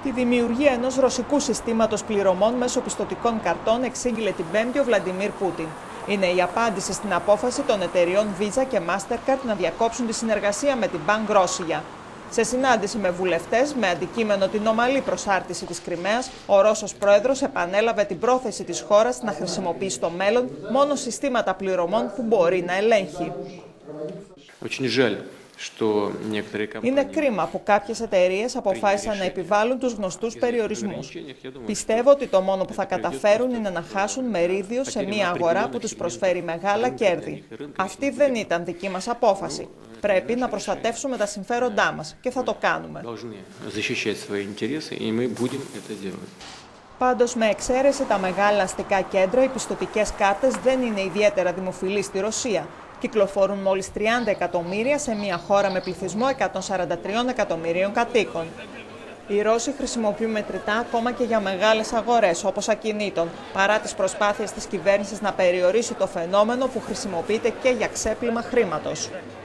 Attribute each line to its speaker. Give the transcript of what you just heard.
Speaker 1: Τη δημιουργία ενός ρωσικού συστήματος πληρωμών μέσω πιστωτικών καρτών εξήγηλε την Πέμπτη ο Βλαντιμίρ Πούτιν. Είναι η απάντηση στην απόφαση των εταιριών Visa και Mastercard να διακόψουν τη συνεργασία με την Bank Rossiya. Σε συνάντηση με βουλευτές, με αντικείμενο την ομαλή προσάρτηση της Κριμαίας, ο Ρώσος πρόεδρος επανέλαβε την πρόθεση της χώρας να χρησιμοποιεί στο μέλλον μόνο συστήματα πληρωμών που μπορεί να ελέγχει. Είναι κρίμα που κάποιες εταιρείες αποφάσισαν να επιβάλλουν τους γνωστούς περιορισμούς. Πιστεύω ότι το μόνο που θα καταφέρουν είναι να χάσουν μερίδιο σε μια αγορά που τους προσφέρει μεγάλα κέρδη. Αυτή δεν ήταν δική μας απόφαση. Πρέπει να προστατεύσουμε τα συμφέροντά μας και θα το κάνουμε. Πάντως, με εξαίρεση τα μεγάλα αστικά κέντρα, οι πιστωτικές κάρτες δεν είναι ιδιαίτερα δημοφιλείς στη Ρωσία. Κυκλοφορούν μόλις 30 εκατομμύρια σε μια χώρα με πληθυσμό 143 εκατομμυρίων κατοίκων. Οι Ρώσοι χρησιμοποιούν μετρητά ακόμα και για μεγάλες αγορές, όπως ακινήτων, παρά τις προσπάθειες της κυβέρνησης να περιορίσει το φαινόμενο που χρησιμοποιείται και για ξέπλυμα χρήματος.